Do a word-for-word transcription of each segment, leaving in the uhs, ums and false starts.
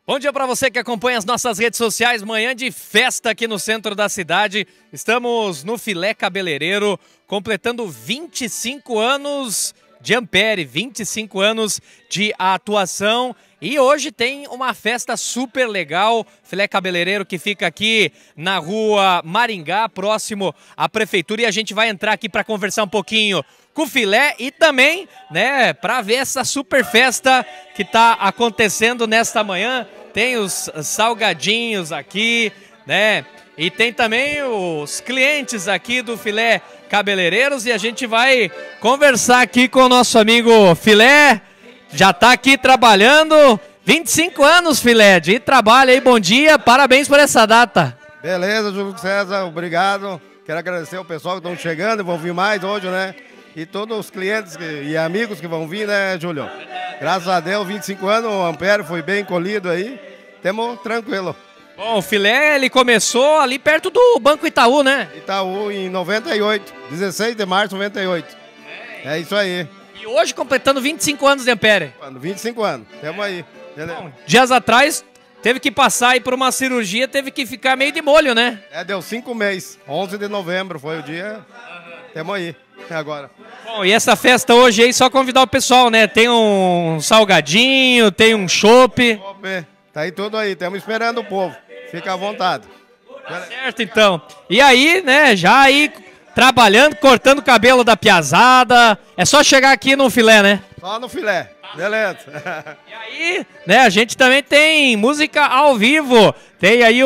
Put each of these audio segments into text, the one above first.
Bom dia para você que acompanha as nossas redes sociais. Manhã de festa aqui no centro da cidade. Estamos no Filé Cabeleireiro, completando vinte e cinco anos de Ampere, vinte e cinco anos de atuação. E hoje tem uma festa super legal, Filé Cabeleireiro, que fica aqui na rua Maringá, próximo à prefeitura. E a gente vai entrar aqui para conversar um pouquinho com o Filé e também, né, para ver essa super festa que está acontecendo nesta manhã. Tem os salgadinhos aqui, né? E tem também os clientes aqui do Filé Cabeleireiros e a gente vai conversar aqui com o nosso amigo Filé. Já está aqui trabalhando, vinte e cinco anos, Filé, de trabalho aí, bom dia, parabéns por essa data. Beleza, Júlio César, obrigado. Quero agradecer ao pessoal que estão chegando e vão vir mais hoje, né? E todos os clientes e amigos que vão vir, né, Júlio? Graças a Deus, vinte e cinco anos, o Ampere foi bem colhido aí, temos tranquilo. Bom, o Filé, ele começou ali perto do Banco Itaú, né? Itaú em noventa e oito, dezesseis de março de noventa e oito. É isso aí. E hoje completando vinte e cinco anos de Ampere. vinte e cinco anos, temos aí. Bom, dias atrás, teve que passar aí por uma cirurgia, teve que ficar meio de molho, né? É, deu cinco meses, onze de novembro foi o dia, temos aí, agora. Bom, e essa festa hoje aí, só convidar o pessoal, né? Tem um salgadinho, tem um chopp. Tá aí tudo aí, estamos esperando o povo, fica à vontade. Tá certo, então. E aí, né, já aí trabalhando, cortando o cabelo da piazada, é só chegar aqui no Filé, né? Só no Filé, beleza. E aí, né, a gente também tem música ao vivo, tem aí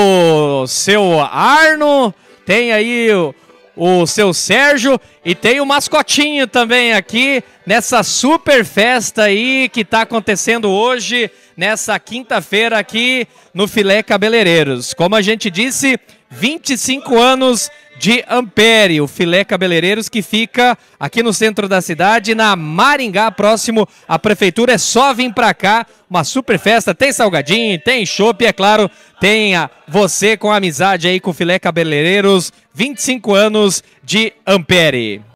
o seu Arno, tem aí o, o seu Sérgio e tem o mascotinho também aqui nessa super festa aí que tá acontecendo hoje, nessa quinta-feira aqui no Filé Cabeleireiros. Como a gente disse, vinte e cinco anos de Ampere, o Filé Cabeleireiros que fica aqui no centro da cidade, na Maringá, próximo à prefeitura. É só vir pra cá, uma super festa, tem salgadinho, tem chopp e é claro, tem a, você com amizade aí com o Filé Cabeleireiros, vinte e cinco anos de Ampere.